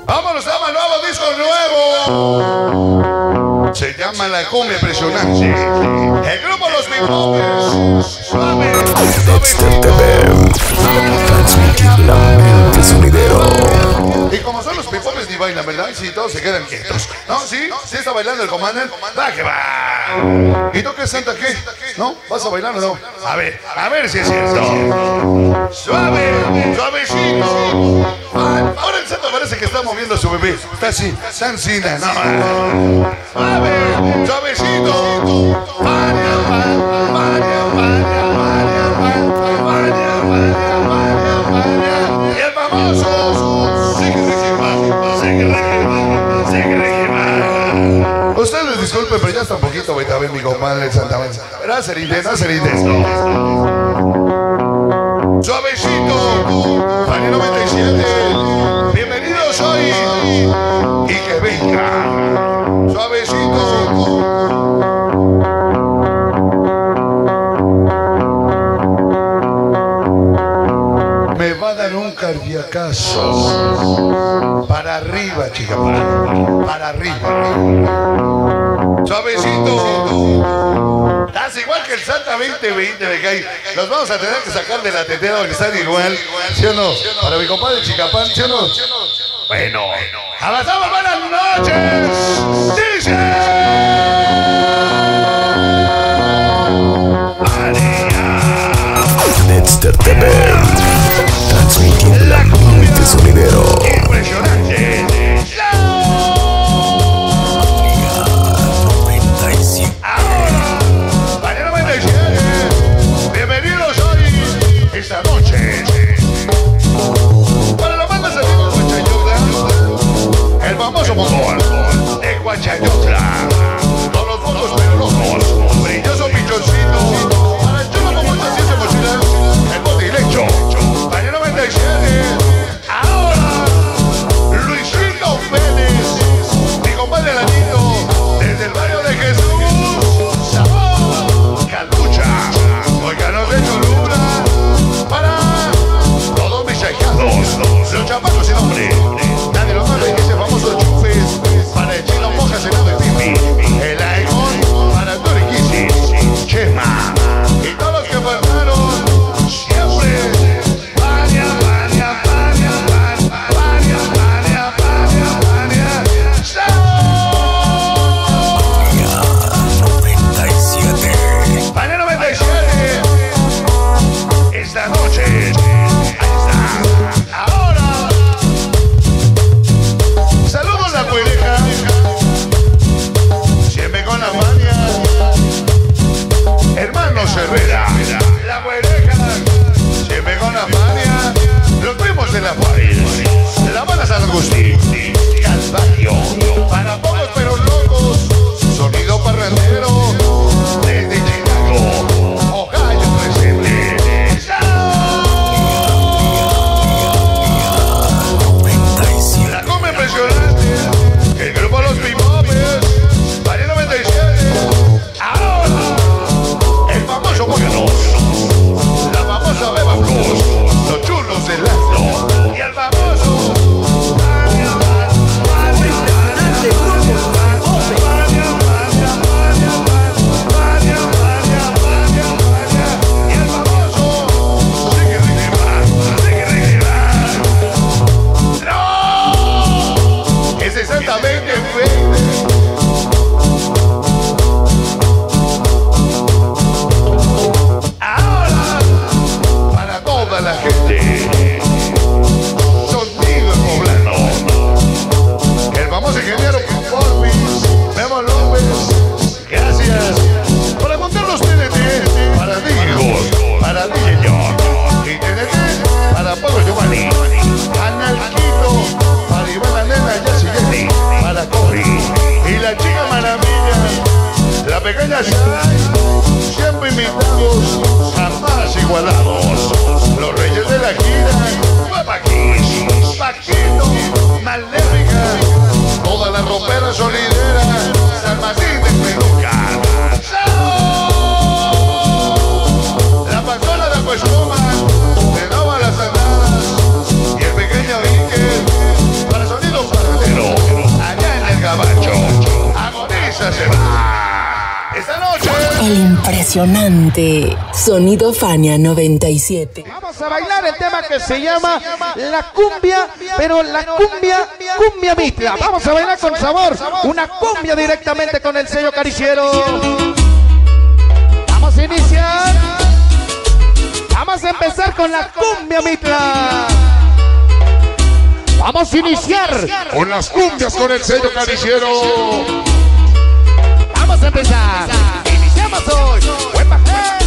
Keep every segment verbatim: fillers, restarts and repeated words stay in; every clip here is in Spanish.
Vámonos, vamos al nuevo disco nuevo. Se llama La Cumbia Impresionante. El grupo Los Bipopers. Suave, Dexter T V, transmitiendo la mente sonidero. Y como son los Bipopers ni bailan, ¿verdad? Sí, todos se quedan quietos. ¿No? ¿Sí? ¿Sí está bailando el commander? Va que va. ¿Y tú qué, Santa, qué? ¿No? ¿Vas a bailar o no? A ver, a ver si es cierto. Suave, suavecito. Ahora el Santa parece que está moviendo a su bebé. Está así, está encina. No. Suave, suavecito. Vaya, vaya, vaya, vaya, vaya, vaya, vaya, vaya. Y el famoso. Sigue, sigue, sigue, sigue. Ustedes disculpen, pero ya está un poquito Betabel, mi compadre Santa María. Pero hacer intenso, hacer intenso. Suavecito, Fanny noventa y siete. Bienvenidos hoy. Y que venga. Suavecito. Me va a dar un cardiacazo. Para arriba, chica, para, para arriba. Suavecito. Estás igual que el Santa veinte veinte, me cae. Los vamos a tener que sacar de la tetera porque están igual. ¿Sí o no? Para mi compadre Chicapán, ¿sí o no? Bueno. Avanzamos, buenas noches. Dice. Dexter T V, transmitiendo la mente sonidero. Impresionante. noventa y siete. Ahora, Fanny noventa y siete. Bienvenidos hoy, esta noche. Para la banda saliendo de Huachayotla, el famoso mongol de Huachayotla. Con los votos pero locos, brilloso pichoncito. Para el chulo como esta ciencia mochila, el bote y lecho. Fanny noventa y siete. Ahora, Luisito Vélez, mi compadre Lanito, desde el barrio de Jesús, Sabor, Calucha, Volcanos de Cholula, para todos mis ahijados, los chapacos sin nombre, nadie lo manda y ese famoso chupes, para el chino Mojas, el ave Pipi, el Aegon, para Toriquisi, Chema, y todos los que faltaron, siempre, Pania, Pania, Pania, Pania, Pania, Pania, Pania, Pania, noventa y siete. Fanny noventa y siete. Esta noche. Ahí está. Ahora. Saludos la cuereja. Siempre con la mania. Hermanos Herrera. La cuereja. Siempre con la mania. Los primos de la Juárez. La Habana San Agustín. Calvario. Para pocos pero locos. Sonido parrandero. Desde Chicago. Ohio presente. noventa y siete. La Cumbia Impresionante. El grupo Los Bipopers. Fanny noventa y siete. Ahora. El famoso Pócanos. La famosa Beba Blues. Los chulos del Lazo. Y el famoso. Impresionante grupo. Y el famoso. Sigue, sigue, va. Sigue, sigue, va. ¡No! Es exactamente ahora, para toda la gente, sonido poblano, el famoso ingeniero Conformis, Memo López, gracias por aguantar los T N T, para Digos, para D J John, y T N T, para Pablo Giovanni, Analquito, para Iván la Nena, Jessy Jenny, Impresionante. Sonido Fania noventa y siete. Vamos a bailar el tema que se llama la cumbia, pero la cumbia, cumbia mitla. Vamos a bailar con sabor, una cumbia directamente con el sello Cariciero. Vamos a iniciar. Vamos a empezar con la cumbia mitla. Vamos a iniciar Con las cumbias con el sello Cariciero. Vamos a empezar. Iniciamos hoy. Buen bajé.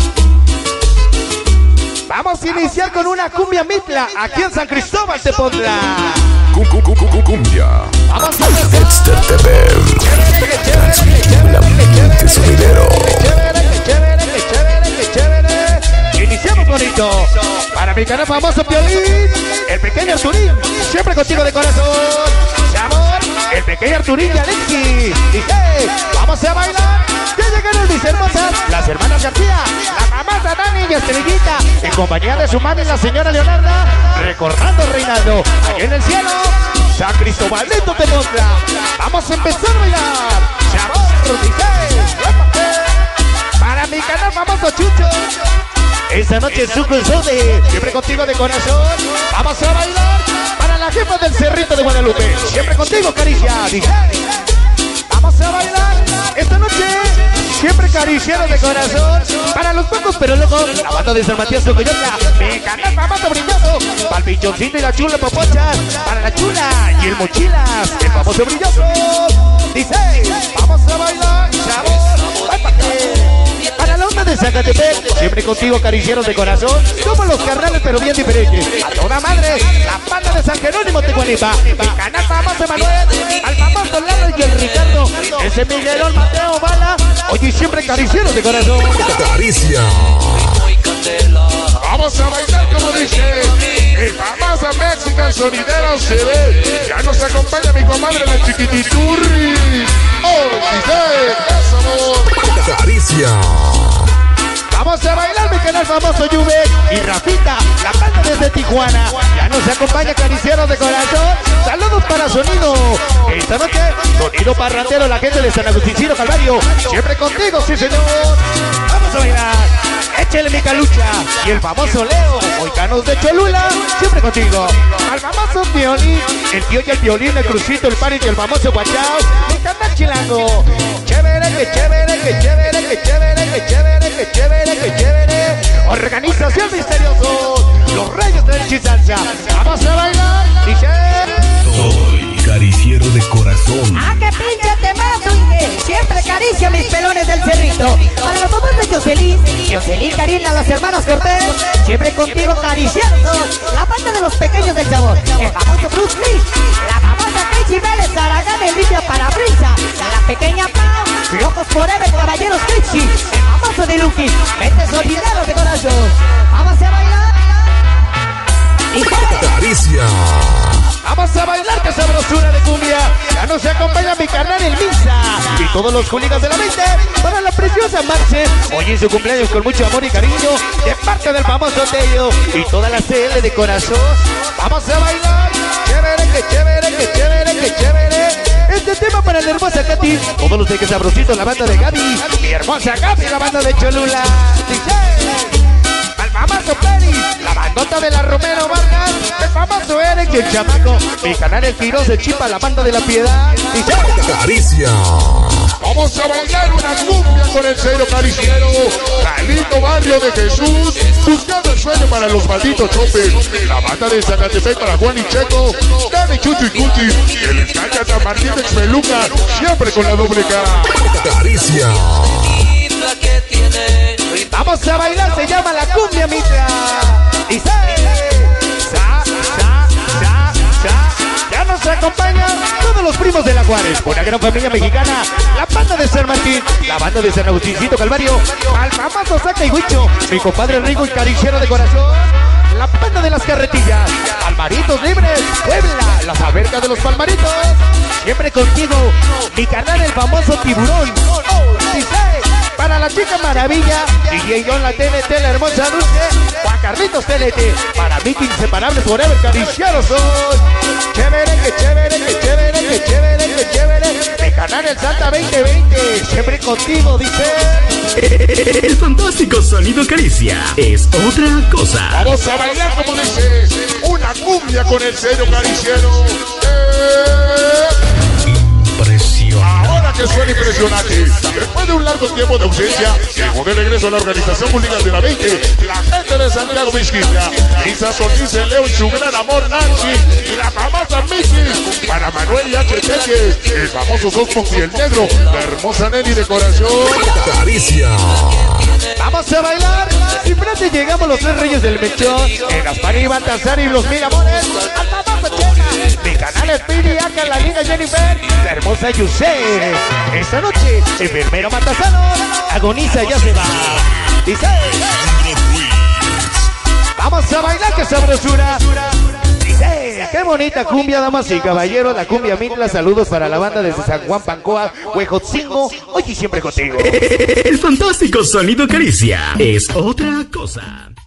Vamos a iniciar con una cumbia mitla aquí en San Cristóbal de Pontla. Cumbia. Vamos a empezar. Dexter T V. Transmitiendo la mente sonidero. Iniciamos bonito. Para mi canal famoso Piolín, el pequeño Arturín, siempre contigo de corazón. Amor, el pequeño Arturín y Alexi. Dije, vamos a bailar. Ya llegaron mis hermosas, las hermanas García, la mamá Dani y Estrellita, en compañía de su mami, la señora Leonarda, recordando Reinaldo, aquí en el cielo, San Cristóbal de Pontla. Vamos a empezar a bailar. Amor, dije, para mi canal famoso Chucho. Esta noche es su de siempre contigo de corazón. Vamos a bailar para la jefa del Cerrito de Guadalupe. Siempre contigo, Caricia. Dije, vamos a bailar esta noche. Siempre cariciero de corazón. Para los pocos pero locos, la banda de San Matías Cocoyoca. Mi canal famoso brilloso. Para el pinchoncito y la chula popocha. Para la chula y el mochilas, el famoso brilloso. Dice, vamos a bailar, chavos. Para la onda de Zacatepec, siempre contigo, caricieros de corazón. Somos los carnales, pero bien diferentes. A toda madre, la banda de San Jerónimo Tecuanipa. Mi canal famoso Emanuel, al famoso Lalo y el Ricardo. Ese Miguelón Mateo Bala. Oye, siempre caricieros de corazón. Caricia. Vamos a bailar como dice el famoso Mexican Sonidero se ve. Ya nos acompaña mi comadre la Chiquititurri. Oh, dice, eso amor. Caricia. Vamos a bailar mi canal famoso Juve y Rafita, la banda desde Tijuana. Ya nos acompaña caricieros de corazón. Saludos para Sonido. Esta noche, Sonido Parrandero, la gente de San Agustín Calvario. Siempre contigo, sí señor. Vamos a bailar. Échale mi calucha. Y el famoso Leo, Moicanos de Cholula, siempre contigo. Al famoso Violín, el tío y el violín, el crucito, el party y el famoso guachao. Mi canal chilango. Chévere, que chévere, que chévere, que chévere, que chévere, que chévere, que chévere. Organización misterioso. Los Reyes del Chisalsa. Vamos a bailar. Dice. Soy cariciero de corazón. ¡Ah, qué pinche temazo, Inge! Siempre acaricia mis pelones del cerrito. Para los papás de Jocelyn, Jocelyn, Karina, los hermanos Cortés, siempre contigo cariciando. La banda de los pequeños del sabor, el famoso Bruce Lee, la famosa Casey Vélez, Aragán, Elvia Parabrisa, la pequeña Pau, Locos Forever, Caballeros Casey, el famoso de Lucky, mentes olvidados de corazón. Vamos a bailar. Y Caricia. Vamos a bailar, que sabrosura de cumbia. Ya nos acompaña mi carnal el Misa y todos los colegas de la mente para la preciosa Marce. Hoy en su cumpleaños con mucho amor y cariño de parte del famoso Tello y toda la C L de corazón. Vamos a bailar. Chévere, que chévere, que chévere, que chévere. Este tema para la hermosa Katy. Todos los de que sabrositos, la banda de Gaby. Mi hermosa Gaby, la banda de Cholula. Dice. Al famoso Peri, la bandota de la Romero Vargas, el famoso Eric y el chamaco, mi canal el Quiroz de Chipa, la banda de la Piedad. Y ya. Caricia. Vamos a bailar una cumbia con el sello Cariciero. Calito Barrio de Jesús, buscando el sueño para los malditos chopes. La banda de Zacatepec para Juan y Checo, Dani, Chucho y Cuti. El escaca San Martín de Xmeluca, siempre con la doble K. Caricia. Vamos a bailar, se llama la cumbia mitra. Y se, sa, sa, sa, sa. Ya nos acompañan todos los primos de la Juárez, una gran familia mexicana, la banda de San Martín, la banda de San Agustincito Calvario, al famoso Saca y Huicho, mi compadre Rigo y cariciero de corazón, la banda de las carretillas, Palmaritos Libres, Puebla, las albercas de los Palmaritos, siempre contigo, mi canal el famoso Tiburón. Oh, dice, para la chica maravilla, D J John, la T N T, la hermosa Dulce, Juan Carlitos T N T, para Mickey Inseparables Forever, cariciaros soy. Chévere, que chévere, que chévere, que chévere, que chévere. Mi canal el Santa veinte veinte, siempre contigo, dice. El fantástico sonido Caricia es otra cosa. Vamos a bailar como dice, una cumbia con el sello cariciero. Eh. Impresionante. Ahora que suena impresionante, después de un largo tiempo de ausencia, llegó de regreso a la organización mundial de la veinte, la gente de Santiago Mixquilla, Lisa Solís, Leo y su gran amor Nancy, y la famosa Miki, para Manuel y H. Telles, el famoso Dos y el Negro, la hermosa Nelly de corazón. Caricia. Vamos a bailar. Simplemente llegamos los tres reyes del mechón. En las Pani Baltasar y los mil amores. Al famoso Chena. Mi canal es Piri, acá la linda Jennifer. La hermosa Yusef. Esta noche, enfermero Matasano agoniza y ya se va. Dice. Vamos a bailar, que sabrosura. Dice, qué bonita cumbia, damas y caballeros. La cumbia Mitla. Saludos para la banda desde San Juan Pancoa, Huejotzingo. Hoy y siempre contigo. El fantástico sonido Caricia es otra cosa.